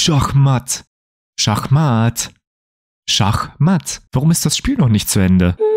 Schachmatt. Schachmatt. Schachmatt. Warum ist das Spiel noch nicht zu Ende?